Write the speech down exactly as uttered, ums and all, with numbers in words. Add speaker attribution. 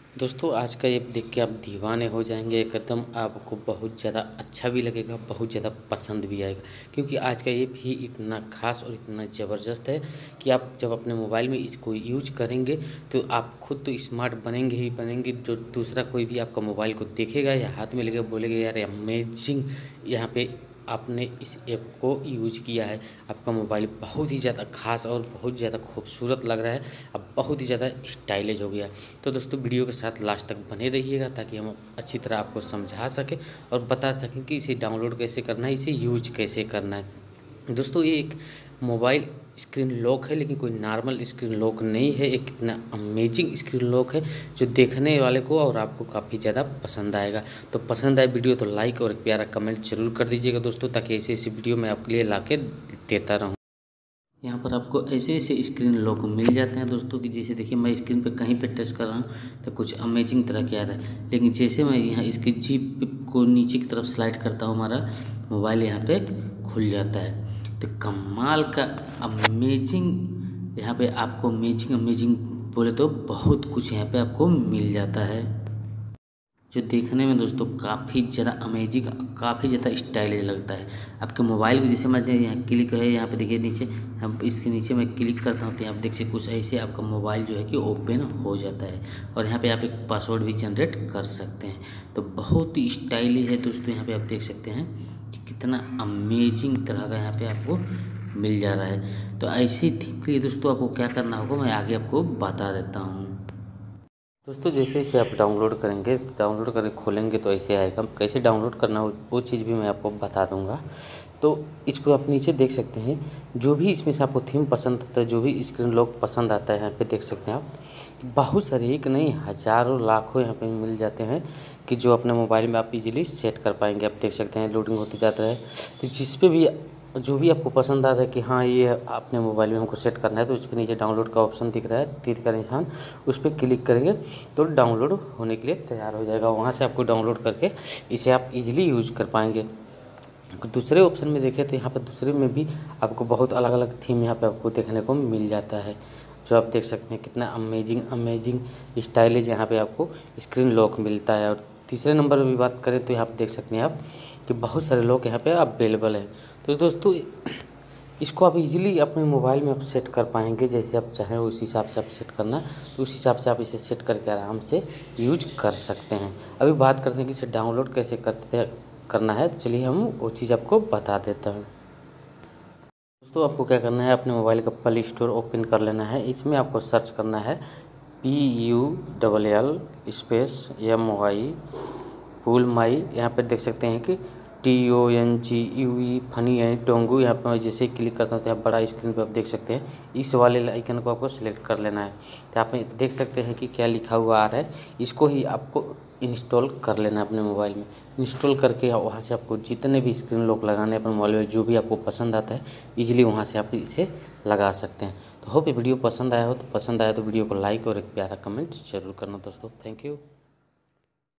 Speaker 1: दोस्तों आज का ऐप देख के आप दीवाने हो जाएंगे एकदम। आपको बहुत ज़्यादा अच्छा भी लगेगा, बहुत ज़्यादा पसंद भी आएगा, क्योंकि आज का ऐप ही इतना खास और इतना ज़बरदस्त है कि आप जब अपने मोबाइल में इसको यूज करेंगे तो आप खुद तो स्मार्ट बनेंगे ही बनेंगे। जो दूसरा कोई भी आपका मोबाइल को देखेगा या हाथ में लेकर बोलेगा यार अमेजिंग, यहाँ पे आपने इस ऐप को यूज़ किया है, आपका मोबाइल बहुत ही ज़्यादा ख़ास और बहुत ज़्यादा खूबसूरत लग रहा है, अब बहुत ही ज़्यादा स्टाइलिश हो गया। तो दोस्तों वीडियो के साथ लास्ट तक बने रहिएगा ताकि हम अच्छी तरह आपको समझा सकें और बता सकें कि इसे डाउनलोड कैसे करना है, इसे यूज कैसे करना है। दोस्तों ये एक मोबाइल स्क्रीन लॉक है, लेकिन कोई नॉर्मल स्क्रीन लॉक नहीं है। एक कितना अमेजिंग स्क्रीन लॉक है जो देखने वाले को और आपको काफ़ी ज़्यादा पसंद आएगा। तो पसंद आए वीडियो तो लाइक और एक प्यारा कमेंट जरूर कर दीजिएगा दोस्तों, ताकि ऐसे ऐसी वीडियो मैं आपके लिए ला के देता रहूँ। यहाँ पर आपको ऐसे ऐसे स्क्रीन लॉक मिल जाते हैं दोस्तों कि जैसे देखिए मैं स्क्रीन पे कहीं पे टच कर रहा हूँ तो कुछ अमेजिंग तरह के आ रहा है, लेकिन जैसे मैं यहाँ इसकी जीप को नीचे की तरफ स्लाइड करता हूँ हमारा मोबाइल यहाँ पे खुल जाता है। तो कमाल का अमेजिंग यहाँ पे आपको अमेजिंग अमेजिंग बोले तो बहुत कुछ यहाँ पे आपको मिल जाता है, जो देखने में दोस्तों काफ़ी ज़्यादा अमेजिंग, काफ़ी ज़्यादा स्टाइलिश लगता है। आपके मोबाइल को जैसे मैं यहाँ क्लिक है, यहाँ पे देखिए नीचे, हम इसके नीचे मैं क्लिक करता हूँ तो यहाँ पे देख सकते कुछ ऐसे आपका मोबाइल जो है कि ओपन हो जाता है और यहाँ पे आप एक पासवर्ड भी जनरेट कर सकते हैं। तो बहुत ही स्टाइलिश है दोस्तों, यहाँ पे आप देख सकते हैं कि कितना अमेजिंग तरह का यहाँ पे आपको मिल जा रहा है। तो ऐसे थीम के लिए दोस्तों आपको क्या करना होगा मैं आगे आपको बता देता हूँ। दोस्तों जैसे इसे आप डाउनलोड करेंगे, डाउनलोड करके खोलेंगे तो ऐसे आएगा। कैसे डाउनलोड करना हो वो चीज़ भी मैं आपको बता दूंगा। तो इसको आप नीचे देख सकते हैं, जो भी इसमें से आपको थीम पसंद आता है, जो भी स्क्रीन लॉक पसंद आता है, यहाँ पे देख सकते हैं आप बहुत सारे, एक नहीं हज़ारों लाखों यहाँ पे मिल जाते हैं कि जो अपने मोबाइल में आप इजीली सेट कर पाएंगे। आप देख सकते हैं लोडिंग होते जाता है, तो जिस पे भी जो भी आपको पसंद आ रहा है कि हाँ ये अपने मोबाइल में हमको सेट करना है, तो उसके नीचे डाउनलोड का ऑप्शन दिख रहा है, तीर का निशान, उस पर क्लिक करेंगे तो डाउनलोड होने के लिए तैयार हो जाएगा। वहाँ से आपको डाउनलोड करके इसे आप इजीली यूज कर पाएंगे। दूसरे ऑप्शन में देखें तो यहाँ पर दूसरे में भी आपको बहुत अलग अलग थीम यहाँ पे आपको देखने को मिल जाता है, जो आप देख सकते हैं कितना अमेजिंग अमेजिंग स्टाइलिश यहाँ पे आपको स्क्रीन लॉक मिलता है। और तीसरे नंबर पर भी बात करें तो यहाँ पे देख सकते हैं आप कि बहुत सारे लॉक यहाँ पे अवेलेबल है। तो दोस्तों इसको आप इजीली अपने मोबाइल में आप सेट कर पाएंगे, जैसे आप चाहें उस हिसाब से आप सेट करना, तो उस हिसाब से आप इसे सेट करके आराम से यूज कर सकते हैं। अभी बात करते हैं कि इसे डाउनलोड कैसे करते करना है, तो चलिए हम वो चीज़ आपको बता देता हूँ। दोस्तों आपको क्या करना है, अपने मोबाइल का प्ले स्टोर ओपन कर लेना है। इसमें आपको सर्च करना है P U double L space M Y pull my. यहाँ पर देख सकते हैं कि T O N G U E funny यानी टोंगू। यहाँ पर मैं जैसे ही क्लिक करता हूँ तो आप बड़ा स्क्रीन पर आप देख सकते हैं इस वाले आइकन को आपको सिलेक्ट कर लेना है। तो आप देख सकते हैं कि क्या लिखा हुआ आ रहा है, इसको ही आपको इंस्टॉल कर लेना है अपने मोबाइल में। इंस्टॉल करके वहाँ से आपको जितने भी स्क्रीन लॉक लगाने अपने मोबाइल में, जो भी आपको पसंद आता है इजीली वहाँ से आप इसे लगा सकते हैं। तो होप ये वीडियो पसंद आया हो, तो पसंद आया तो वीडियो को लाइक और एक प्यारा कमेंट जरूर करना दोस्तों। Thank you.